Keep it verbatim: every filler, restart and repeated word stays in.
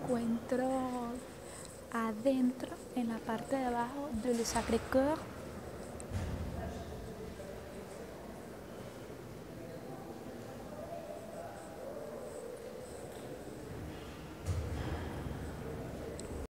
encuentro adentro, en la parte de abajo de Le Sacré-Cœur,